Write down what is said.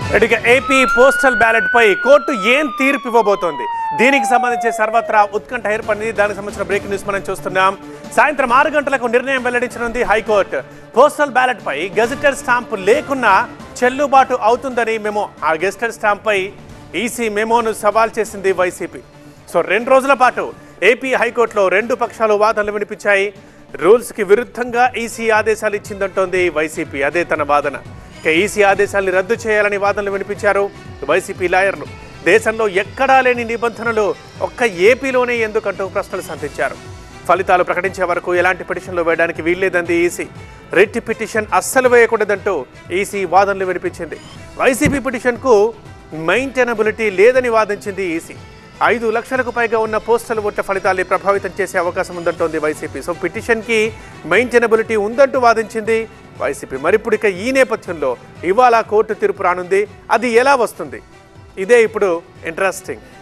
ఇక AP postal ballot పై court ఏం తీర్పు ఇవ్వబోతోంది? దీనికి సంబంధించి సర్వత్రా ఉత్కంఠ ఏర్పడింది. దానికి సంబంధించిన బ్రేకింగ్ న్యూస్ మనం చూస్తున్నాం. సాయంత్రం 6 గంటలకు నిర్ణయం వెల్లడించనుంది హైకోర్టు. పోస్టల్ బ్యాలెట్ పై గెజిటెడ్ స్టాంపు లేకున్నా చెల్లుబాటు అవుతుందని మెమో. ఆ గెజిటెడ్ స్టాంప్ పై ఈసీ మెమోను సవాల్ చేసింది వైసీపీ. సో 2 రోజుల పాటు ఏపీ హైకోర్టులో 2 పక్షాలు వాదనలు వినిపించాయి. రూల్స్ కి విరుద్ధంగా ఈసీ ఆదేశాలు ఇచ్చిందంటోంది వైసీపీ. అదే తన వాదన. ఈసీ ఆదేశాలను రద్దు చేయాలని వాదనలు వినిపించారు వైసీపీ లాయర్లు. దేశంలో ఎక్కడా లేని నిబంధనలు ఒక్క ఏపీలోనే ఎందుకంటూ ప్రశ్నలు సంధించారు. ఫలితాలు ప్రకటించే వరకు ఎలాంటి పిటిషన్లు వేయడానికి వీల్లేదంది ఈసీ. రిట్ పిటిషన్ అస్సలు వేయకూడదంటూ ఈసీ వాదనలు వినిపించింది. వైసీపీ పిటిషన్కు మెయింటెనబిలిటీ లేదని వాదించింది ఈసీ. 5 లక్షలకు పైగా ఉన్న పోస్టల్ ఓట్ల ఫలితాల్ని ప్రభావితం చేసే అవకాశం ఉందంటోంది వైసీపీ. సో పిటిషన్కి మెయింటెనబిలిటీ ఉందంటూ వాదించింది వైసీపీ. మరిప్పుడు ఇక ఈ నేపథ్యంలో ఇవాళ కోర్టు తీర్పు రానుంది. అది ఎలా వస్తుంది? ఇదే ఇప్పుడు ఇంట్రెస్టింగ్.